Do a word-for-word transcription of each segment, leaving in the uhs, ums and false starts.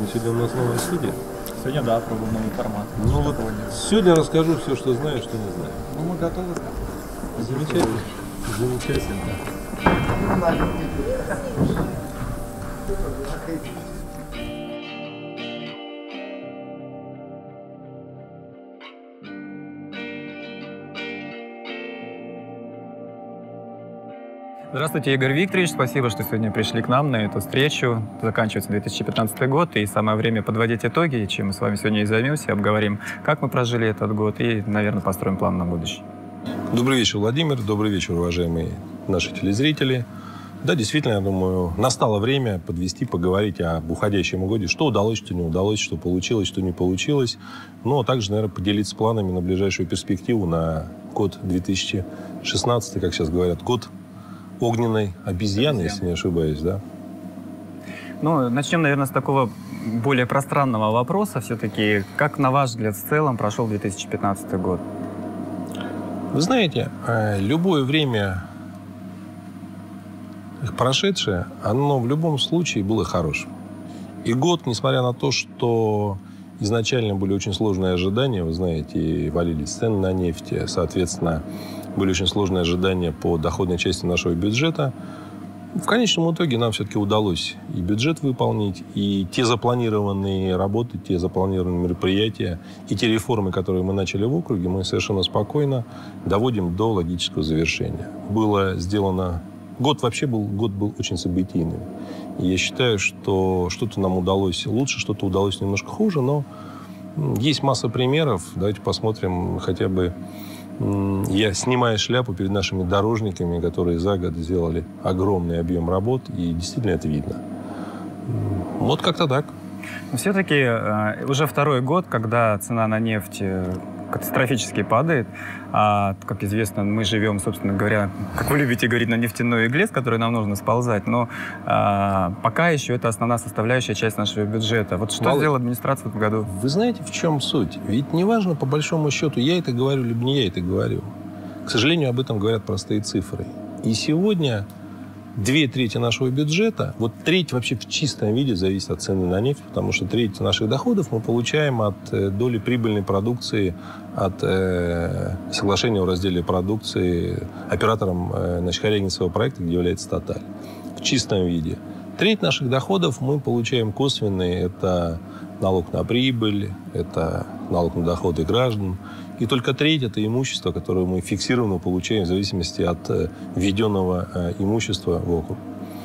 Сегодня у нас новая студия. Сегодня, да, пробуем новый формат. Ну вот сегодня расскажу все, что знаю, что не знаю. Ну, мы готовы. Замечательно. Замечательно. Здравствуйте, Игорь Викторович. Спасибо, что сегодня пришли к нам на эту встречу. Заканчивается две тысячи пятнадцатый год, и самое время подводить итоги, чем мы с вами сегодня и займемся, обговорим, как мы прожили этот год и, наверное, построим план на будущее. Добрый вечер, Владимир. Добрый вечер, уважаемые наши телезрители. Да, действительно, я думаю, настало время подвести, поговорить об уходящем годе, что удалось, что не удалось, что получилось, что не получилось. Ну, а также, наверное, поделиться планами на ближайшую перспективу на год две тысячи шестнадцатый, как сейчас говорят, год огненной обезьяны, если не ошибаюсь, да? Ну, начнем, наверное, с такого более пространного вопроса. Все-таки, как, на ваш взгляд, в целом прошел две тысячи пятнадцатый год? Вы знаете, любое время прошедшее, оно в любом случае было хорошим. И год, несмотря на то, что изначально были очень сложные ожидания, вы знаете, валились цены на нефть, соответственно, были очень сложные ожидания по доходной части нашего бюджета. В конечном итоге нам все-таки удалось и бюджет выполнить, и те запланированные работы, те запланированные мероприятия, и те реформы, которые мы начали в округе, мы совершенно спокойно доводим до логического завершения. Было сделано... Год вообще был, год был очень событийным. И я считаю, что что-то нам удалось лучше, что-то удалось немножко хуже, но есть масса примеров. Давайте посмотрим хотя бы... Я снимаю шляпу перед нашими дорожниками, которые за год сделали огромный объем работ, и действительно это видно. Вот как-то так. Но все-таки э, уже второй год, когда цена на нефть э, катастрофически падает. А, как известно, мы живем, собственно говоря, как вы любите говорить, на нефтяной игле, с которой нам нужно сползать. Но э, пока еще это основная составляющая часть нашего бюджета. Вот что Володь, сделала администрация в этом году? Вы знаете, в чем суть? Ведь неважно, по большому счету, я это говорю, либо не я это говорю. К сожалению, об этом говорят простые цифры. И сегодня две трети нашего бюджета, вот треть вообще в чистом виде зависит от цены на нефть, потому что треть наших доходов мы получаем от э, доли прибыльной продукции, от э, соглашения о разделе продукции оператором э, значит, Хорягинского проекта, где является «Тоталь». В чистом виде. Треть наших доходов мы получаем косвенные. Это налог на прибыль, это налог на доходы граждан. И только треть – это имущество, которое мы фиксированно получаем в зависимости от введенного имущества в округ.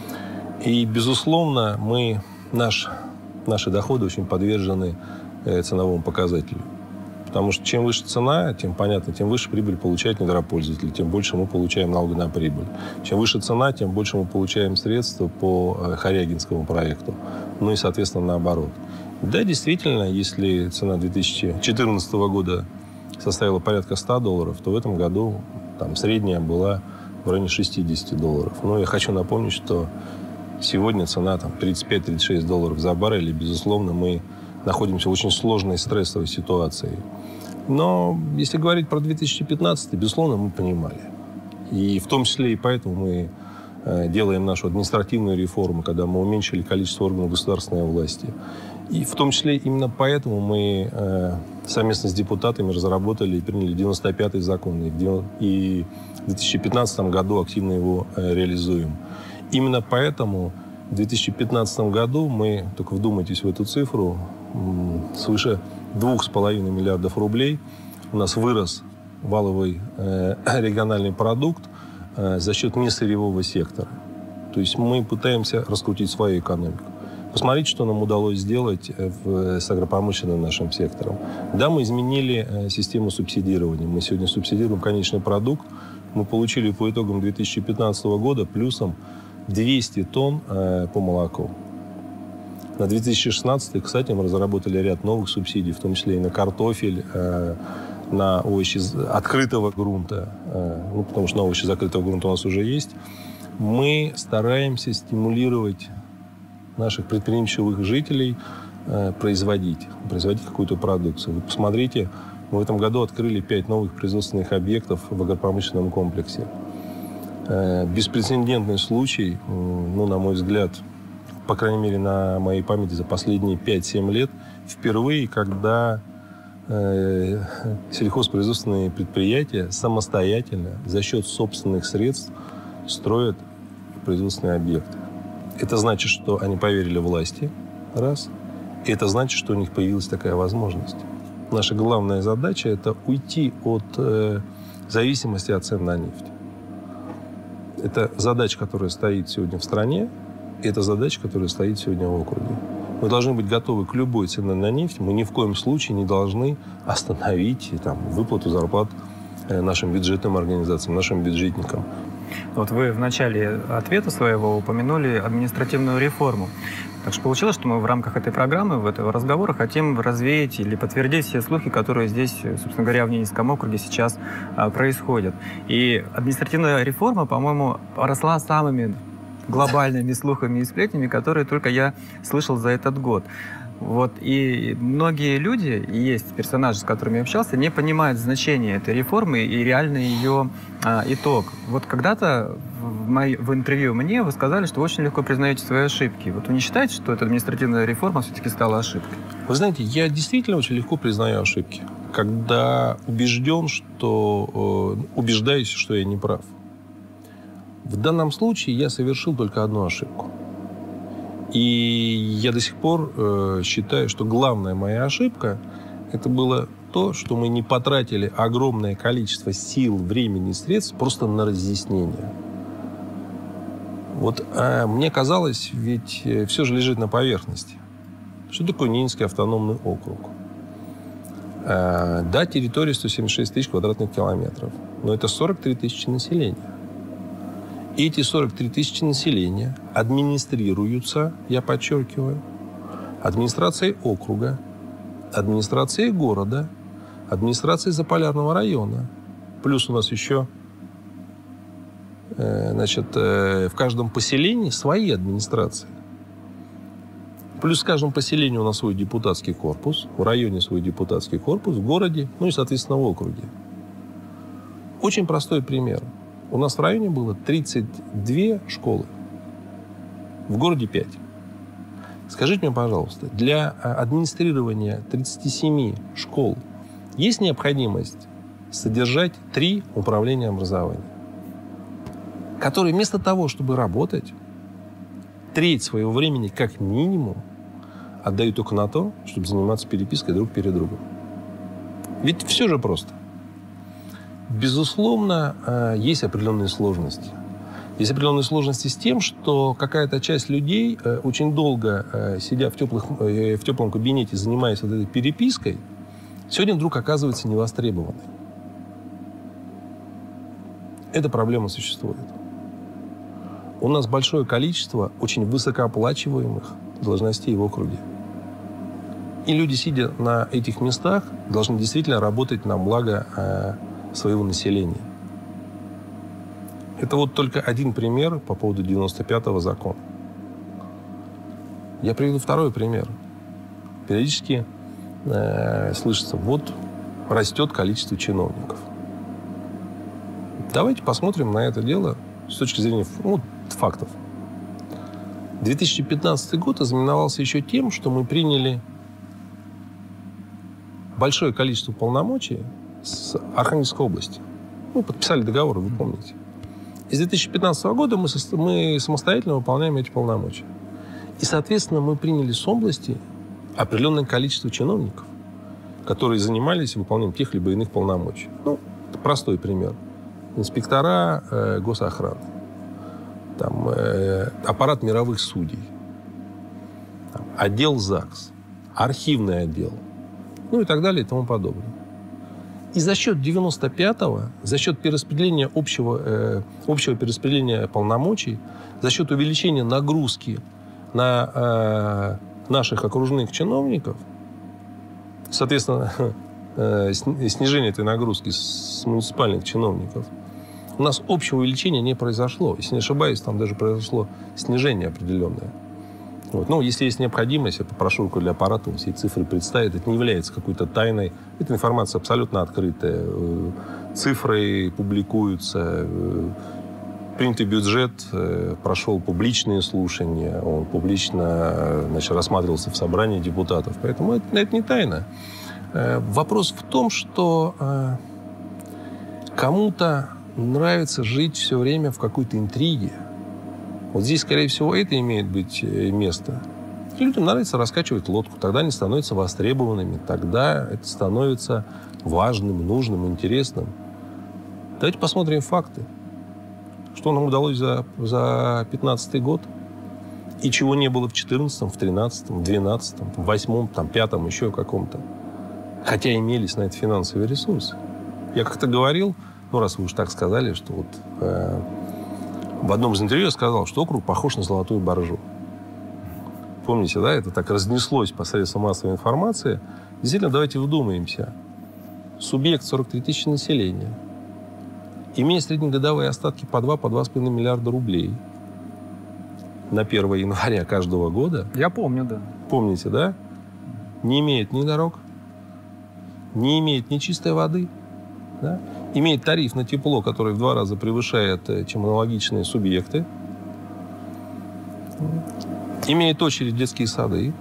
И, безусловно, мы, наш, наши доходы очень подвержены ценовому показателю. Потому что чем выше цена, тем, понятно, тем выше прибыль получает недропользователь, тем больше мы получаем налог на прибыль. Чем выше цена, тем больше мы получаем средства по Хорягинскому проекту. Ну и, соответственно, наоборот. Да, действительно, если цена две тысячи четырнадцатого года составила порядка ста долларов, то в этом году там, средняя была в районе шестидесяти долларов. Но я хочу напомнить, что сегодня цена там, тридцать пять - тридцать шесть долларов за баррель. И, безусловно, мы находимся в очень сложной стрессовой ситуации. Но если говорить про две тысячи пятнадцатый, безусловно, мы понимали. И в том числе и поэтому мы э, делаем нашу административную реформу, когда мы уменьшили количество органов государственной власти. И в том числе именно поэтому мы э, совместно с депутатами разработали и приняли девяносто пятый закон. И в две тысячи пятнадцатом году активно его э, реализуем. Именно поэтому в две тысячи пятнадцатом году мы, только вдумайтесь в эту цифру, э, свыше двух с половиной миллиардов рублей у нас вырос валовый э, региональный продукт э, за счет несырьевого сектора. То есть мы пытаемся раскрутить свою экономику. Посмотрите, что нам удалось сделать в, с агропромышленным нашим сектором. Да, мы изменили э, систему субсидирования. Мы сегодня субсидируем конечный продукт. Мы получили по итогам две тысячи пятнадцатого года плюсом двести тонн э, по молоку. На две тысячи шестнадцатый, кстати, мы разработали ряд новых субсидий, в том числе и на картофель, э, на овощи открытого грунта, э, ну, потому что на овощи закрытого грунта у нас уже есть. Мы стараемся стимулировать наших предприимчивых жителей э, производить, производить какую-то продукцию. Вы посмотрите, мы в этом году открыли пять новых производственных объектов в агропромышленном комплексе. Э, беспрецедентный случай, э, ну, на мой взгляд, по крайней мере, на моей памяти за последние пять-семь лет, впервые, когда э, сельхозпроизводственные предприятия самостоятельно, за счет собственных средств, строят производственные объекты. Это значит, что они поверили власти, раз. И это значит, что у них появилась такая возможность. Наша главная задача – это уйти от э, зависимости от цен на нефть. Это задача, которая стоит сегодня в стране, и это задача, которая стоит сегодня в округе. Мы должны быть готовы к любой цене на нефть. Мы ни в коем случае не должны остановить там, выплату зарплат нашим бюджетным организациям, нашим бюджетникам. Вот вы в начале ответа своего упомянули административную реформу. Так что получилось, что мы в рамках этой программы, в этого разговора хотим развеять или подтвердить все слухи, которые здесь, собственно говоря, в Ненецком округе сейчас а, происходят. И административная реформа, по-моему, поросла самыми глобальными слухами и сплетнями, которые только я слышал за этот год. Вот, и многие люди, и есть персонажи, с которыми я общался, не понимают значения этой реформы и реальный ее а, итог. Вот когда-то в, моей, в интервью мне вы сказали, что вы очень легко признаете свои ошибки. Вот вы не считаете, что эта административная реформа все-таки стала ошибкой? Вы знаете, я действительно очень легко признаю ошибки, когда убежден, что э, убеждаюсь, что я не прав. В данном случае я совершил только одну ошибку. И я до сих пор э, считаю, что главная моя ошибка – это было то, что мы не потратили огромное количество сил, времени и средств просто на разъяснение. Вот а мне казалось, ведь все же лежит на поверхности. Что такое Ненецкий автономный округ? А, да, территория сто семьдесят шесть тысяч квадратных километров, но это сорок три тысячи населения. И эти сорок три тысячи населения администрируются, я подчеркиваю, администрацией округа, администрацией города, администрацией Заполярного района. Плюс у нас еще э, значит, э, в каждом поселении свои администрации. Плюс в каждом поселении у нас свой депутатский корпус, в районе свой депутатский корпус, в городе, ну и, соответственно, в округе. Очень простой пример. У нас в районе было тридцать две школы. В городе пять. Скажите мне, пожалуйста, для администрирования тридцати семи школ есть необходимость содержать три управления образования, которые вместо того, чтобы работать, треть своего времени как минимум отдают только на то, чтобы заниматься перепиской друг перед другом. Ведь все же просто. Безусловно, есть определенные сложности. Есть определенные сложности с тем, что какая-то часть людей, очень долго сидя в, теплых, в теплом кабинете, занимаясь вот этой перепиской, сегодня вдруг оказывается невостребованной. Эта проблема существует. У нас большое количество очень высокооплачиваемых должностей в округе. И люди, сидя на этих местах, должны действительно работать на благо своего населения. Это вот только один пример по поводу девяносто пятого закона. Я приведу второй пример. Периодически э, слышится, вот растет количество чиновников. Давайте посмотрим на это дело с точки зрения ну, фактов. две тысячи пятнадцатый год ознаменовался еще тем, что мы приняли большое количество полномочий с Архангельской области. Мы подписали договор, вы помните. И с две тысячи пятнадцатого года мы, со, мы самостоятельно выполняем эти полномочия. И, соответственно, мы приняли с области определенное количество чиновников, которые занимались выполнением тех либо иных полномочий. Ну, простой пример. Инспектора э, госохраны, там, э, аппарат мировых судей, там, отдел ЗАГС, архивный отдел, ну и так далее и тому подобное. И за счет девяносто пятого, за счет перераспределения общего, э, общего перераспределения полномочий, за счет увеличения нагрузки на э, наших окружных чиновников, соответственно, э, снижение этой нагрузки с муниципальных чиновников, у нас общего увеличения не произошло. Если не ошибаюсь, там даже произошло снижение определенное. Вот. Ну, если есть необходимость, я попрошу руководителя аппарата все цифры представить. Это не является какой-то тайной. Эта информация абсолютно открытая. Цифры публикуются. принятый бюджет прошел публичные слушания, он публично, значит, рассматривался в собрании депутатов. Поэтому это, это не тайна. Вопрос в том, что кому-то нравится жить все время в какой-то интриге. Вот здесь, скорее всего, это имеет быть место. Людям нравится раскачивать лодку, тогда они становятся востребованными, тогда это становится важным, нужным, интересным. Давайте посмотрим факты. Что нам удалось за, за пятнадцатый год? И чего не было в четырнадцатом, в тринадцатом, в двенадцатом, в восьмом, там, пятом, еще каком-то. Хотя имелись на это финансовые ресурсы. Я как-то говорил, ну, раз вы уж так сказали, что вот э, в одном из интервью я сказал, что округ похож на золотую боржу. Помните, да, это так разнеслось по средствам массовой информации. Действительно, давайте вдумаемся. Субъект сорок три тысячи населения, имея среднегодовые остатки по два, по два с половиной миллиарда рублей на первое января каждого года. Я помню, да. Помните, да? Не имеет ни дорог, не имеет ни чистой воды, да? Имеет тариф на тепло, который в два раза превышает, чем аналогичные субъекты. Имеет очередь в детские сады,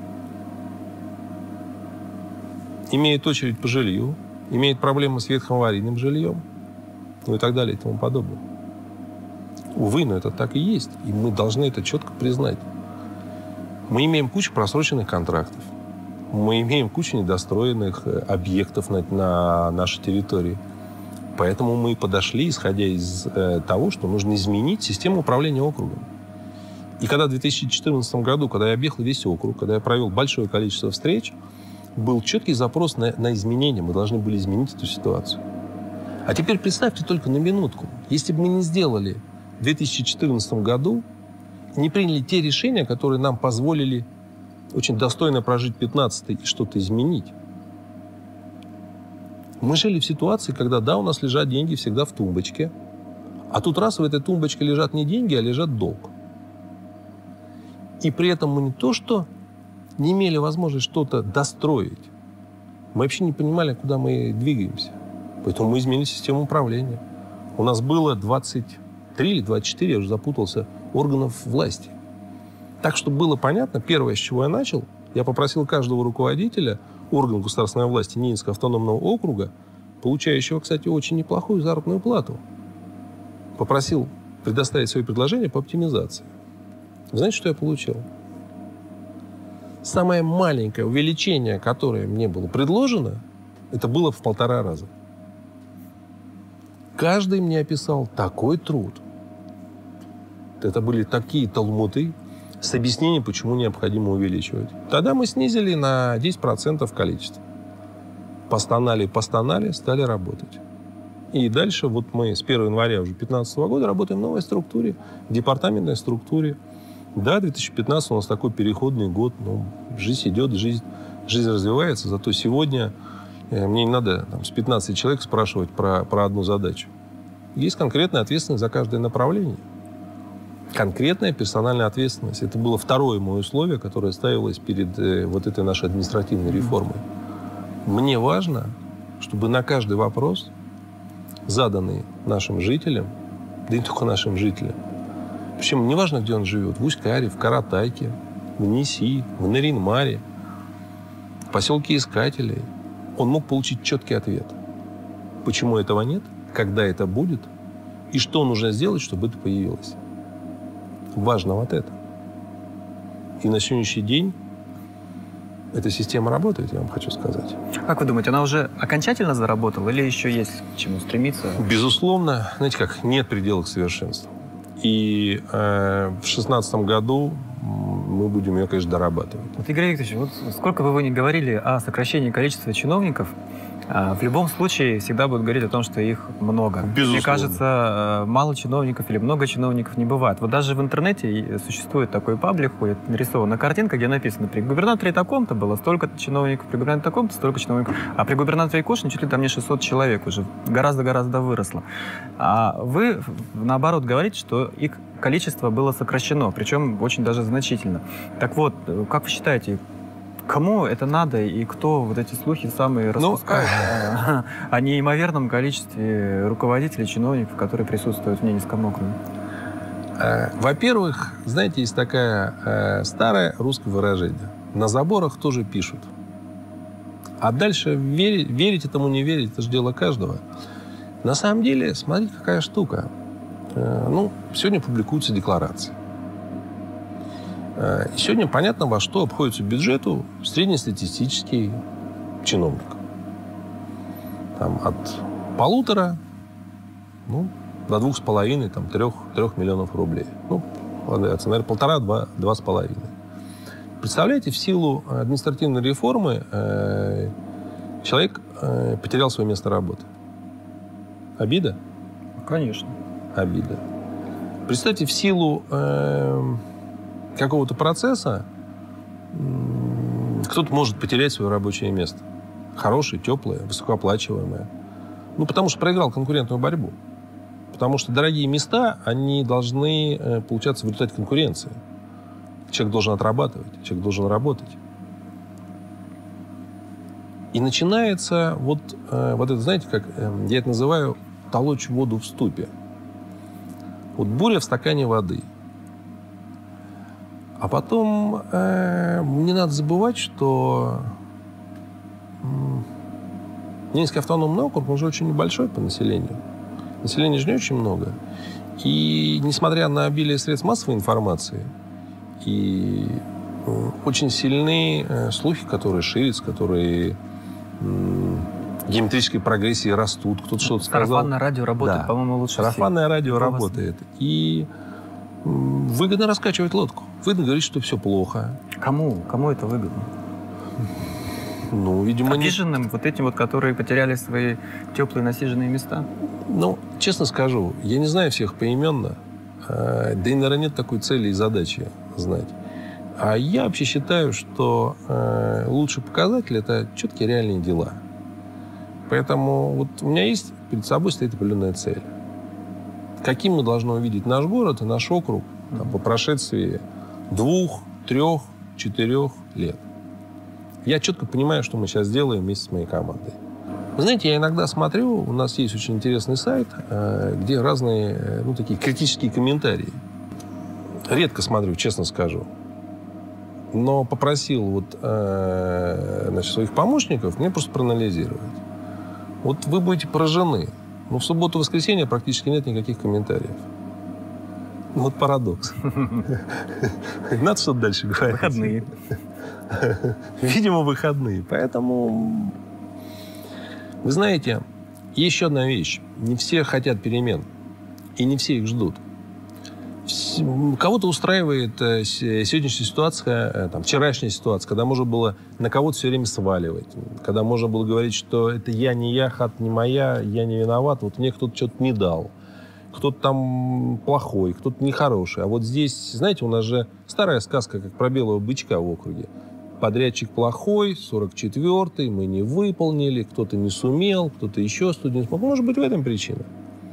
имеет очередь по жилью, имеет проблемы с ветхоаварийным жильем, ну и так далее и тому подобное. Увы, но это так и есть, и мы должны это четко признать. Мы имеем кучу просроченных контрактов, мы имеем кучу недостроенных объектов на, на нашей территории. Поэтому мы подошли, исходя из э, того, что нужно изменить систему управления округом. И когда в две тысячи четырнадцатом году, когда я объехал весь округ, когда я провел большое количество встреч, был четкий запрос на, на изменения. Мы должны были изменить эту ситуацию. А теперь представьте только на минутку, если бы мы не сделали в две тысячи четырнадцатом году, не приняли те решения, которые нам позволили очень достойно прожить пятнадцатый и что-то изменить. Мы жили в ситуации, когда, да, у нас лежат деньги всегда в тумбочке, а тут раз в этой тумбочке лежат не деньги, а лежат долг. И при этом мы не то, что не имели возможность что-то достроить, мы вообще не понимали, куда мы двигаемся. Поэтому мы изменили систему управления. У нас было двадцать три или двадцать четыре, я уже запутался, органов власти. Так, чтобы было понятно, первое, с чего я начал, я попросил каждого руководителя органов государственной власти Ненецкого автономного округа, получающего, кстати, очень неплохую заработную плату, попросил предоставить свои предложения по оптимизации. Знаете, что я получил? Самое маленькое увеличение, которое мне было предложено, это было в полтора раза. Каждый мне описал такой труд. Это были такие талмуды с объяснением, почему необходимо увеличивать. Тогда мы снизили на десять процентов количество. Постонали, постонали, стали работать. И дальше вот мы с первого января уже две тысячи пятнадцатого года работаем в новой структуре, в департаментной структуре. Да, две тысячи пятнадцатый у нас такой переходный год. Ну, жизнь идет, жизнь, жизнь развивается. Зато сегодня э, мне не надо там, с пятнадцати человек спрашивать про, про одну задачу. Есть конкретная ответственность за каждое направление. Конкретная персональная ответственность. Это было второе мое условие, которое ставилось перед э, вот этой нашей административной реформой. Мне важно, чтобы на каждый вопрос, заданный нашим жителям, да и не только нашим жителям, причем неважно, где он живет, в Усть-Каре, в Каратайке, в Неси, в Нарин-Маре, в поселке Искателей, он мог получить четкий ответ. Почему этого нет, когда это будет, и что нужно сделать, чтобы это появилось. Важно вот это. И на сегодняшний день эта система работает, я вам хочу сказать. Как вы думаете, она уже окончательно заработала или еще есть к чему стремиться? Безусловно, знаете как, нет предела к совершенству. И э, в две тысячи шестнадцатом году мы будем ее, конечно, дорабатывать. Вот, Игорь Викторович, вот сколько бы вы ни говорили о сокращении количества чиновников, в любом случае всегда будут говорить о том, что их много. Безусловно. Мне кажется, мало чиновников или много чиновников не бывает. Вот даже в интернете существует такой паблик, ходит нарисована картинка, где написано: при губернаторе таком-то было столько-то чиновников, при губернаторе таком-то столько чиновников, а при губернаторе Кошине чуть ли там не шестьсот человек уже, гораздо-гораздо выросло. А вы, наоборот, говорите, что их количество было сокращено, причем очень даже значительно. Так вот, как вы считаете, кому это надо и кто вот эти слухи самые распускает ну, о неимоверном количестве руководителей, чиновников, которые присутствуют в Ненецком округе? Во-первых, знаете, есть такая старое русское выражение. На заборах тоже пишут. А дальше верить, верить этому, не верить, это же дело каждого. На самом деле, смотрите, какая штука. Ну, сегодня публикуются декларации. И сегодня понятно, во что обходится бюджету среднестатистический чиновник. Там от полутора, ну, до двух с половиной, там, трех, трех миллионов рублей. Ну, ладно, наверное, полтора, два, два с половиной. Представляете, в силу административной реформы э, человек э, потерял свое место работы. Обида? Конечно. Обида. Представьте, в силу э, какого-то процесса э, кто-то может потерять свое рабочее место. Хорошее, теплое, высокооплачиваемое. Ну, потому что проиграл конкурентную борьбу. Потому что дорогие места, они должны э, получаться в результате конкуренции. Человек должен отрабатывать, человек должен работать. И начинается вот, э, вот это, знаете, как э, я это называю, толочь воду в ступе. Вот буря в стакане воды. А потом э, не надо забывать, что э, Ненецкий автономный округ, он же очень небольшой по населению. Населения же не очень много. И несмотря на обилие средств массовой информации, и э, очень сильные э, слухи, которые ширятся, которые э, в геометрической прогрессии растут. Кто-то что-то сказал. Сарафанное радио работает, да. по-моему, лучше всего. Сарафанное радио работает. И э, выгодно раскачивать лодку. Выгодно говорить, что все плохо. Кому? Кому это выгодно? Ну, видимо, обиженным, не... вот этим вот, которые потеряли свои теплые насиженные места? Ну, честно скажу, я не знаю всех поименно. Да и, наверное, нет такой цели и задачи знать. А я вообще считаю, что э, лучший показатель – это четкие реальные дела. Поэтому вот у меня есть, перед собой стоит определенная цель. Каким мы должны увидеть наш город и наш округ там, по прошествии двух, трех, четырех лет. Я четко понимаю, что мы сейчас делаем вместе с моей командой. Вы знаете, я иногда смотрю, у нас есть очень интересный сайт, где разные, ну, такие критические комментарии. Редко смотрю, честно скажу. Но попросил вот, значит, своих помощников мне просто проанализировать. Вот вы будете поражены. Но в субботу-воскресенье практически нет никаких комментариев. Вот парадокс. Надо что-то дальше говорить. Выходные. Видимо, выходные. Поэтому, вы знаете, еще одна вещь. Не все хотят перемен. И не все их ждут. Кого-то устраивает сегодняшняя ситуация, там, вчерашняя ситуация, когда можно было на кого-то все время сваливать. Когда можно было говорить, что это я, не я, хата не моя, я не виноват, вот мне кто-то что-то не дал. Кто-то там плохой, кто-то нехороший. А вот здесь, знаете, у нас же старая сказка, как про белого бычка в округе. Подрядчик плохой, сорок четвёртый, мы не выполнили, кто-то не сумел, кто-то еще студент смог. Может быть, в этом причина.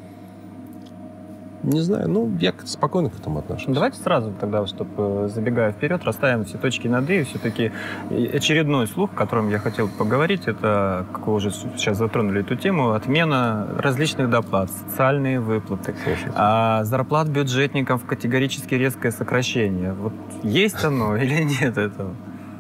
Не знаю, ну, я спокойно к этому отношусь. Давайте сразу тогда, чтобы, забегая вперед, расставим все точки над «и». Все-таки очередной слух, о котором я хотел поговорить, это, как вы уже сейчас затронули эту тему, отмена различных доплат, социальные выплаты, а зарплат бюджетников категорически резкое сокращение. Вот есть оно или нет этого?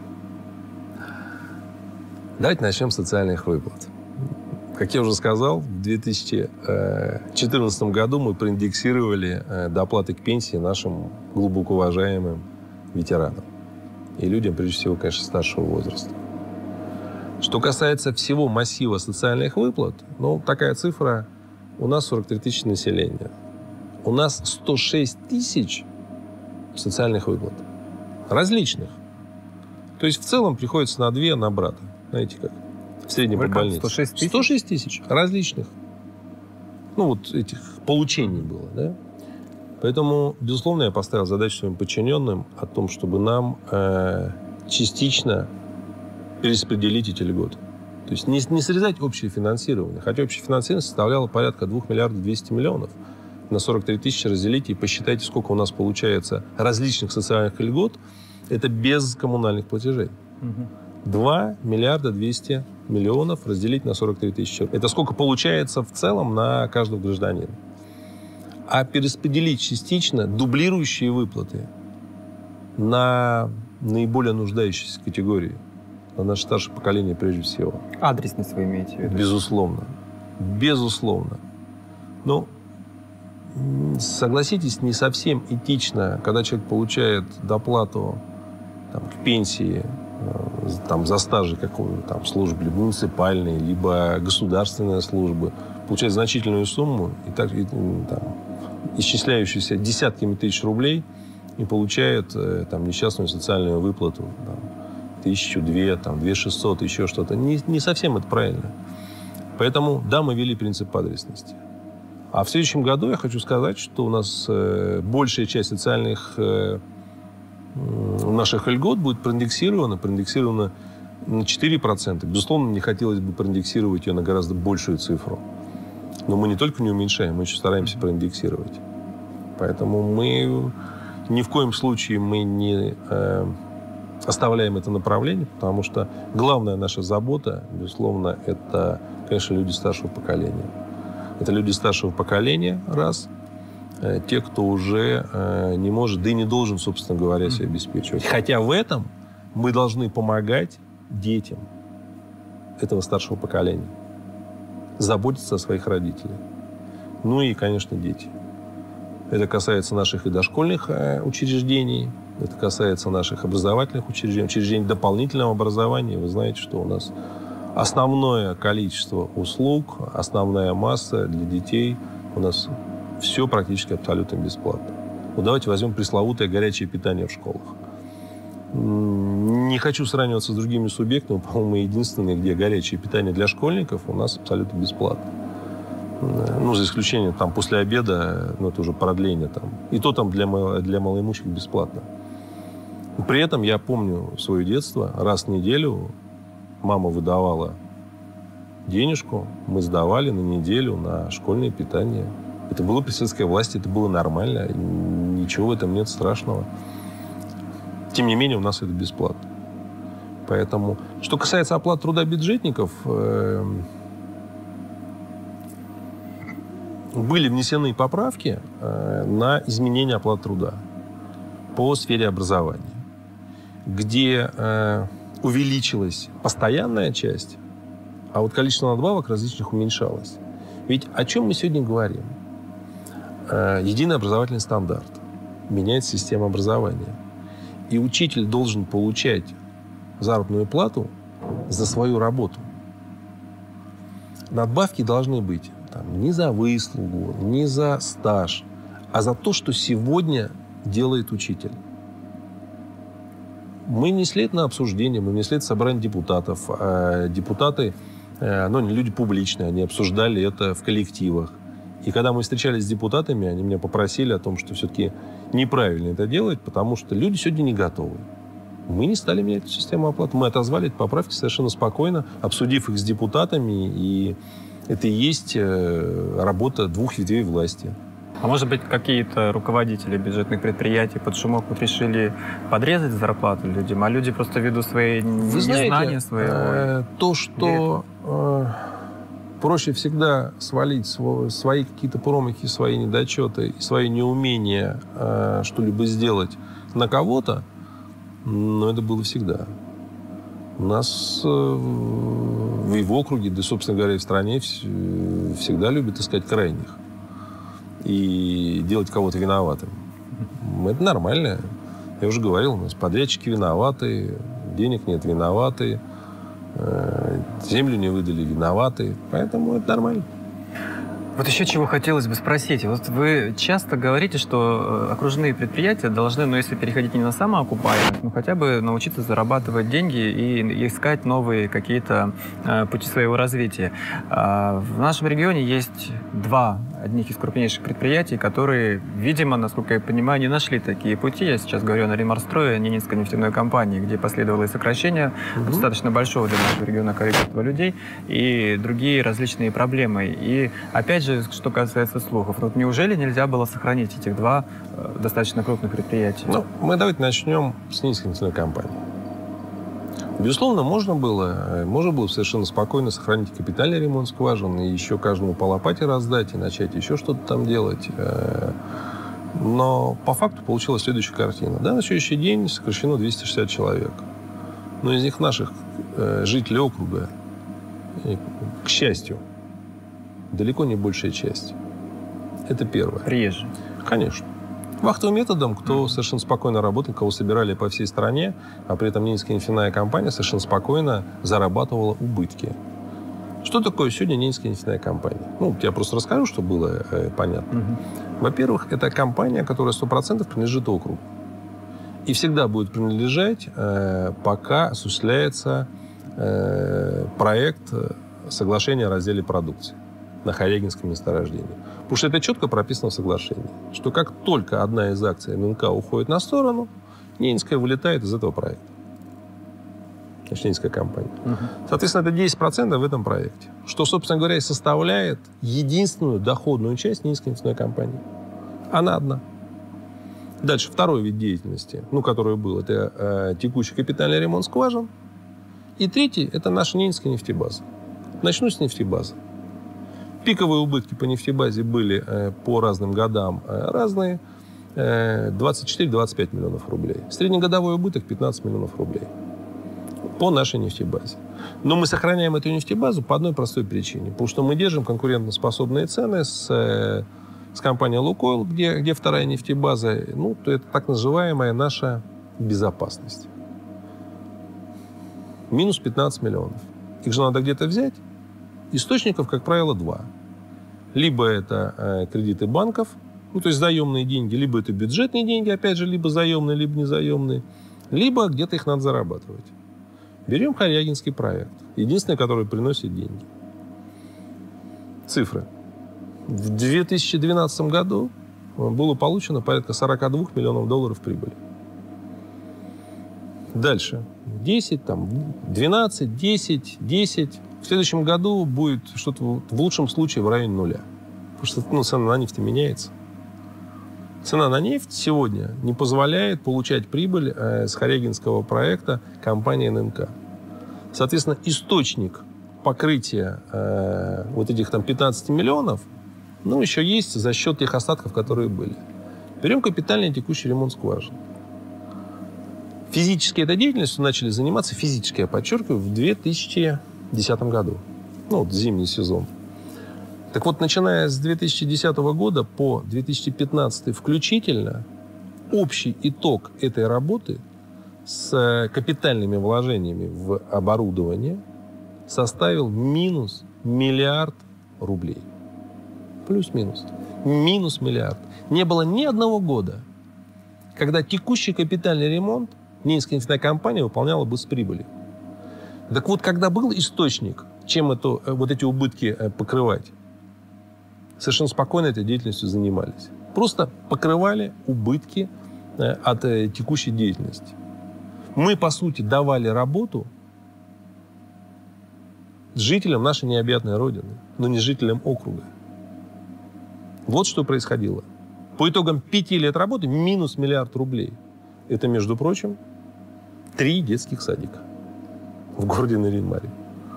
Давайте начнем с социальных выплат. Как я уже сказал, в две тысячи четырнадцатом году мы проиндексировали доплаты к пенсии нашим глубоко уважаемым ветеранам. И людям, прежде всего, конечно, старшего возраста. Что касается всего массива социальных выплат, ну, такая цифра, у нас сорок три тысячи населения. У нас сто шесть тысяч социальных выплат. Различных. То есть, в целом, приходится на две, на брата. Знаете как? В среднем по больнице. сто шесть тысяч? сто шесть тысяч различных. Ну, вот этих получений было, да? Поэтому, безусловно, я поставил задачу своим подчиненным о том, чтобы нам э, частично перераспределить эти льготы. То есть не, не срезать общее финансирование. Хотя общее финансирование составляло порядка двух миллиардов двести миллионов. На сорок три тысячи разделите и посчитайте, сколько у нас получается различных социальных льгот. Это без коммунальных платежей. два миллиарда двести миллионов разделить на сорок три тысячи. Это сколько получается в целом на каждого гражданина. а перераспределить частично дублирующие выплаты на наиболее нуждающиеся категории, на наше старшее поколение прежде всего. Адресность вы имеете в виду? Безусловно. Безусловно. Ну, согласитесь, не совсем этично, когда человек получает доплату там, к пенсии там, за стажи какой там, службы, либо муниципальной, либо государственной службы, получает значительную сумму, и так, и, там, исчисляющуюся десятками тысяч рублей, и получает там, несчастную социальную выплату. Там, тысячу, две, там, две шестьсот, еще что-то. Не, не совсем это правильно. Поэтому, да, мы ввели принцип адресности. А в следующем году я хочу сказать, что у нас э, большая часть социальных э, наших льгот будет проиндексирована, проиндексирована на четыре процента. Безусловно, не хотелось бы проиндексировать ее на гораздо большую цифру. Но мы не только не уменьшаем, мы еще стараемся проиндексировать. Поэтому мы ни в коем случае мы не э, оставляем это направление, потому что главная наша забота, безусловно, это, конечно, люди старшего поколения. Это люди старшего поколения, раз. Э, те, кто уже э, не может, да и не должен, собственно говоря, себя обеспечивать. Хотя в этом мы должны помогать детям этого старшего поколения. Заботиться о своих родителях. Ну и, конечно, дети. Это касается наших и дошкольных э, учреждений, это касается наших образовательных учреждений, учреждений дополнительного образования. Вы знаете, что у нас основное количество услуг, основная масса для детей, у нас все практически абсолютно бесплатно. Вот давайте возьмем пресловутое горячее питание в школах. Не хочу сравниваться с другими субъектами, по-моему, единственное, где горячее питание для школьников у нас абсолютно бесплатно. Ну, за исключением, там, после обеда, ну, это уже продление, там. И то там для, для малоимущих бесплатно. При этом я помню свое детство. Раз в неделю мама выдавала денежку, мы сдавали на неделю на школьное питание. Это было при советской власти, это было нормально. Ничего в этом нет страшного. Тем не менее, у нас это бесплатно. Поэтому, что касается оплаты труда бюджетников, э были внесены поправки э, на изменение оплаты труда по сфере образования, где э, увеличилась постоянная часть, а вот количество надбавок различных уменьшалось. Ведь о чем мы сегодня говорим? Э, единый образовательный стандарт. Меняется система образования. И учитель должен получать заработную плату за свою работу. Надбавки должны быть там, не за выслугу, не за стаж, а за то, что сегодня делает учитель. Мы внесли это на обсуждение, мы внесли это в собрание депутатов. А депутаты, ну, не люди публичные, они обсуждали это в коллективах. И когда мы встречались с депутатами, они меня попросили о том, что все-таки неправильно это делать, потому что люди сегодня не готовы. Мы не стали менять систему оплаты. Мы отозвали эти поправки совершенно спокойно, обсудив их с депутатами, и это и есть работа двух ветвей власти. А может быть, какие-то руководители бюджетных предприятий под шумок вот решили подрезать зарплату людям, а люди просто ввиду своей Вы незнания знаете, своего... Э, то, что э, проще всегда свалить свой, свои какие-то промахи, свои недочеты, свои неумения э, что-либо сделать на кого-то, но это было всегда. У нас э, и в округе, да, собственно говоря, и в стране всегда любят искать крайних и делать кого-то виноватым. Это нормально. Я уже говорил, у нас подрядчики виноваты, денег нет, виноваты, э, землю не выдали, виноваты. Поэтому это нормально. Вот еще чего хотелось бы спросить. Вот вы часто говорите, что окружные предприятия должны, ну, если переходить не на самоокупаемость, ну, хотя бы научиться зарабатывать деньги и искать новые какие-то э, пути своего развития. А в нашем регионе есть два одних из крупнейших предприятий, которые, видимо, насколько я понимаю, не нашли такие пути. Я сейчас говорю о Римарстрое, Ненецкой нефтяной компании, где последовало и сокращение mm-hmm. достаточно большого для нашего региона количества людей и другие различные проблемы. И опять же, что касается слухов, вот неужели нельзя было сохранить этих два э, достаточно крупных предприятия? Ну, мы давайте начнем с Ненецкой нефтяной компании. Безусловно, можно было, можно было совершенно спокойно сохранить капитальный ремонт скважин и еще каждому по лопате раздать и начать еще что-то там делать. Но по факту получилась следующая картина. Да, на следующий день сокращено двести шестьдесят человек. Но из них наших жителей округа, к счастью, далеко не большая часть. Это первое. Приезжие. Конечно. Вахтовым методом, кто mm-hmm. совершенно спокойно работал, кого собирали по всей стране, а при этом Ненецкая нефтяная компания совершенно спокойно зарабатывала убытки. Что такое сегодня Ненецкая нефтяная компания? Ну, я просто расскажу, чтобы было э, понятно. Mm-hmm. Во-первых, это компания, которая сто процентов принадлежит округу. И всегда будет принадлежать, э, пока осуществляется э, проект соглашения о разделе продукции на Хорягинском месторождении. Потому что это четко прописано в соглашении, что как только одна из акций эн эн ка уходит на сторону, Ненецкая вылетает из этого проекта. Значит, Ненецкая компания. Угу. Соответственно, это десять процентов в этом проекте. Что, собственно говоря, и составляет единственную доходную часть Ненецкой нефтяной компании. Она одна. Дальше, второй вид деятельности, ну, который был, это э, текущий капитальный ремонт скважин. И третий, это наша Ненецкая нефтебаза. Начну с нефтебазы. Пиковые убытки по нефтебазе были э, по разным годам э, разные. Э, двадцать четыре - двадцать пять миллионов рублей. Среднегодовой убыток пятнадцать миллионов рублей. По нашей нефтебазе. Но мы сохраняем эту нефтебазу по одной простой причине. Потому что мы держим конкурентоспособные цены с, э, с компанией «Лукойл», где, где вторая нефтебаза. Ну, то это так называемая наша безопасность. Минус пятнадцать миллионов. Их же надо где-то взять. Источников, как правило, два. Либо это э, кредиты банков, ну, то есть заемные деньги, либо это бюджетные деньги, опять же, либо заемные, либо незаемные, либо где-то их надо зарабатывать. Берем Хорягинский проект. Единственный, который приносит деньги. Цифры. В две тысячи двенадцатом году было получено порядка сорок два миллионов долларов прибыли. Дальше. десять, там, двенадцать, десять, десять. В следующем году будет что-то в лучшем случае в районе нуля. Потому что ну, цена на нефть меняется. Цена на нефть сегодня не позволяет получать прибыль э, с Хорягинского проекта компании эн эн ка. Соответственно, источник покрытия э, вот этих там пятнадцати миллионов, ну, еще есть за счет тех остатков, которые были. Берем капитальный текущий ремонт скважин. Физически этой деятельностью начали заниматься, физически, я подчеркиваю, в две тысячи десятом году. Ну, вот зимний сезон. Так вот, начиная с две тысячи десятого года по две тысячи пятнадцатый включительно, общий итог этой работы с капитальными вложениями в оборудование составил минус миллиард рублей. Плюс-минус. Минус миллиард. Не было ни одного года, когда текущий капитальный ремонт Ненецкая нефтяная компания выполняла бы с прибыли. Так вот, когда был источник, чем это, вот эти убытки покрывать, совершенно спокойно этой деятельностью занимались. Просто покрывали убытки от текущей деятельности. Мы, по сути, давали работу жителям нашей необъятной родины, но не жителям округа. Вот что происходило. По итогам пяти лет работы минус миллиард рублей. Это, между прочим, три детских садика в городе Нарьян-Маре.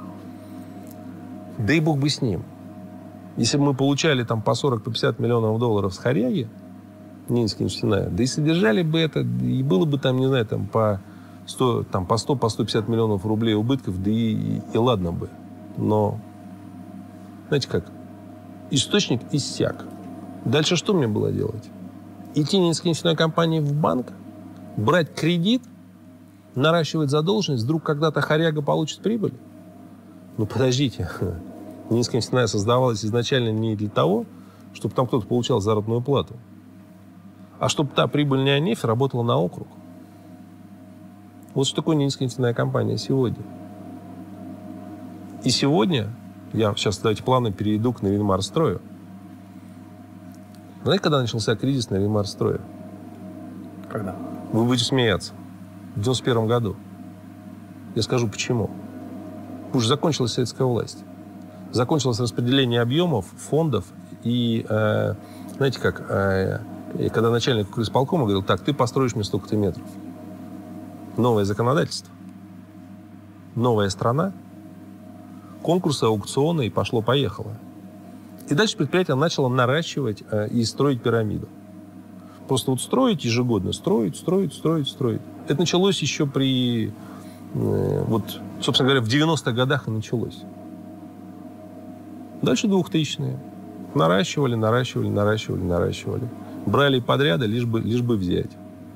Да и бог бы с ним. Если бы мы получали там по сорок - пятьдесят миллионов долларов с Хоряги, Ненецкая нефтяная, да и содержали бы это, и было бы там, не знаю, там по сто, там, по сто, по сто пятьдесят миллионов рублей убытков, да и, и, и ладно бы. Но, знаете как, источник иссяк. Дальше что мне было делать? Идти Ненецкой нефтяной компании в банк, брать кредит, наращивать задолженность, вдруг когда-то Хоряга получит прибыль? Ну, подождите. Ненецкая нефтяная создавалась изначально не для того, чтобы там кто-то получал заработную плату, а чтобы та прибыльная нефть работала на округ. Вот что такое Ненецкая нефтяная компания сегодня. И сегодня, я сейчас, давайте плавно перейду к Нарьян-Марстрою. Знаете, когда начался кризис Нарьян-Марстроя? Когда? Вы будете смеяться. В девяносто первом году. Я скажу, почему. Потому что закончилась советская власть. Закончилось распределение объемов, фондов. И, э, знаете как, э, когда начальник исполкома говорил, так, ты построишь мне столько-то метров. Новое законодательство. новая страна, конкурсы, аукционы, и пошло-поехало. И дальше предприятие начало наращивать э, и строить пирамиду. Просто вот строить ежегодно, строить, строить, строить, строить. Это началось еще при, э, вот, собственно говоря, в девяностых годах и началось. Дальше двухтысячные. Наращивали, наращивали, наращивали, наращивали. Брали подряды, лишь бы, лишь бы взять.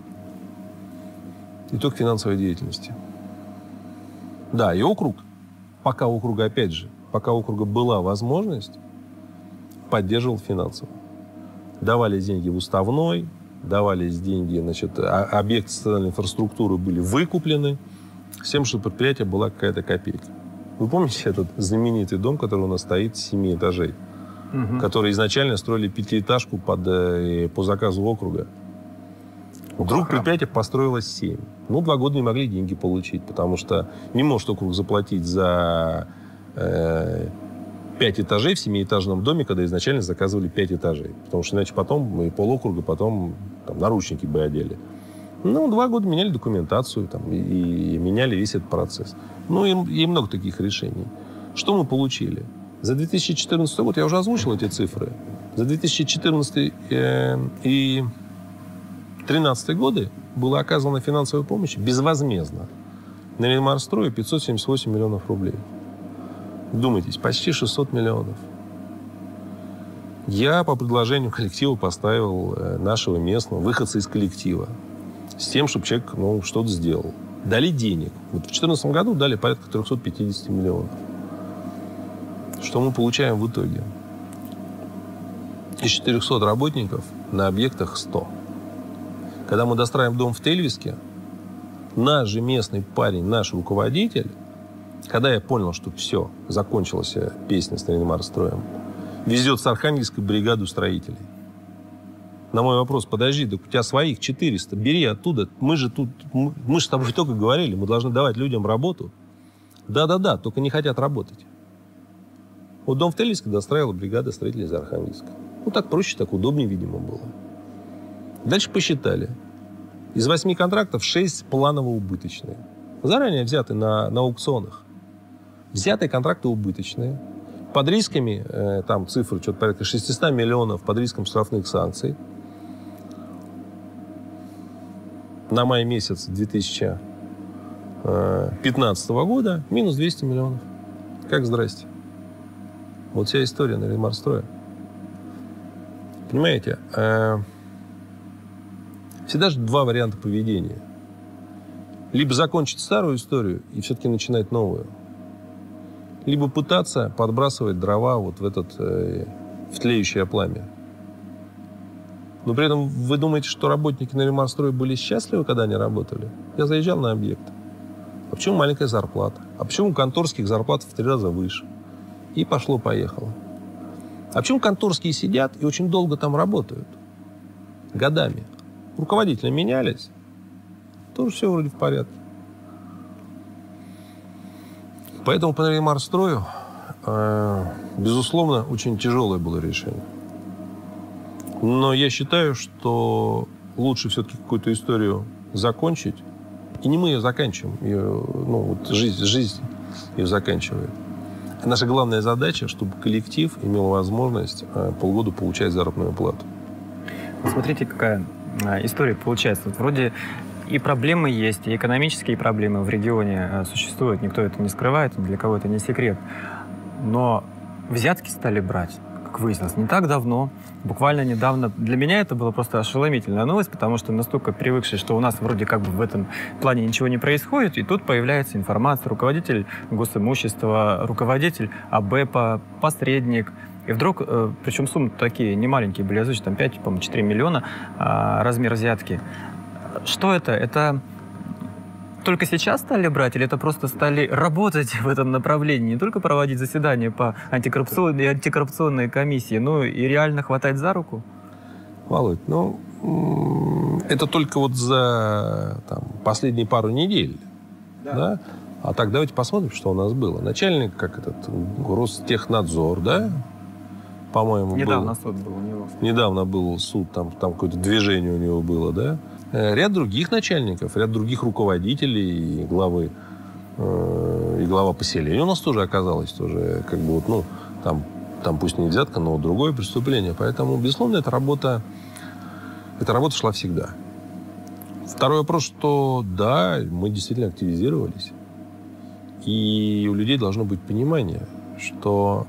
Итог финансовой деятельности. Да, и округ, пока округа, опять же, пока у округа была возможность, поддерживал финансово. Давались деньги в уставной, давались деньги, значит, объекты социальной инфраструктуры были выкуплены, с тем, что предприятие была какая-то копейка. Вы помните этот знаменитый дом, который у нас стоит, семи этажей, угу. который изначально строили пятиэтажку под, по заказу округа? Вдруг предприятие построилось семь. Ну, два года не могли деньги получить, потому что не может округ заплатить за э, пять этажей в семиэтажном доме, когда изначально заказывали пять этажей. Потому что иначе потом и полокруга, потом там, наручники бы одели. Ну, два года меняли документацию там, и, и меняли весь этот процесс. Ну, и, и много таких решений. Что мы получили? За две тысячи четырнадцатый год, я уже озвучил эти цифры, за две тысячи четырнадцатый э, и две тысячи тринадцатый годы была оказана финансовая помощь безвозмездно. На Ленмарстрое пятьсот семьдесят восемь миллионов рублей. Вдумайтесь, почти шестьсот миллионов. Я по предложению коллектива поставил нашего местного, выходца из коллектива, с тем, чтобы человек ну, что-то сделал. Дали денег. Вот в две тысячи четырнадцатом году дали порядка триста пятьдесят миллионов. Что мы получаем в итоге? Из четырехсот работников на объектах сто. Когда мы достраиваем дом в Тельвиске, наш же местный парень, наш руководитель, когда я понял, что все, закончилась песня с Ленмарстроем, везет с Архангельской бригаду строителей. На мой вопрос: подожди, да у тебя своих четыреста, бери оттуда, мы же тут, мы, мы же с тобой только говорили, мы должны давать людям работу. Да-да-да, только не хотят работать. Вот дом в Тельвиске достраивала бригада строителей из Архангельска. Ну, так проще, так удобнее, видимо, было. Дальше посчитали. Из восьми контрактов шесть планово-убыточные. Заранее взяты на, на аукционах. Взятые контракты убыточные. Под рисками, э, там цифры, что-то порядка шестьсот миллионов под риском штрафных санкций. На май месяц две тысячи пятнадцатого года минус двести миллионов. Как здрасте. Вот вся история на Ленмарстрое. Понимаете? Э, Всегда же два варианта поведения. Либо закончить старую историю и все-таки начинать новую. Либо пытаться подбрасывать дрова вот в этот э, в тлеющее пламя. Но при этом вы думаете, что работники на Ленмарстрое были счастливы, когда они работали? Я заезжал на объект. А почему маленькая зарплата? А почему у конторских зарплат в три раза выше? И пошло-поехало. А почему конторские сидят и очень долго там работают? Годами. Руководители менялись, тоже все вроде в порядке. Поэтому по Ленмарстрою, э, безусловно, очень тяжелое было решение. Но я считаю, что лучше все-таки какую-то историю закончить. И не мы ее заканчиваем, ее, ну, вот жизнь, жизнь ее заканчивает. А наша главная задача, чтобы коллектив имел возможность э, полгода получать заработную плату. Смотрите, какая история получается. Вот вроде и проблемы есть, и экономические проблемы в регионе существуют. Никто это не скрывает, для кого это не секрет. Но взятки стали брать, как выяснилось, не так давно. Буквально недавно. Для меня это была просто ошеломительная новость, потому что настолько привыкший, что у нас вроде как бы в этом плане ничего не происходит, и тут появляется информация. Руководитель госимущества, руководитель АБЭПа, посредник. И вдруг, причем суммы такие немаленькие были озвучены, там пять, по-моему, четыре миллиона размер взятки. Что это? Это только сейчас стали брать, или это просто стали работать в этом направлении, не только проводить заседания по антикоррупционной и антикоррупционной комиссии, но и реально хватать за руку? Володь, ну, это только вот за там, последние пару недель. Да. Да? А так давайте посмотрим, что у нас было. Начальник, как этот, Ростехнадзор, да? По-моему, недавно был, суд был у него. Недавно был суд, там, там какое-то движение у него было, да? Ряд других начальников, ряд других руководителей и главы э, и глава поселения. У нас тоже оказалось тоже, как бы, вот, ну, там, там пусть не взятка, но другое преступление. Поэтому, безусловно, эта работа, эта работа шла всегда. Второй вопрос, что да, мы действительно активизировались. И у людей должно быть понимание, что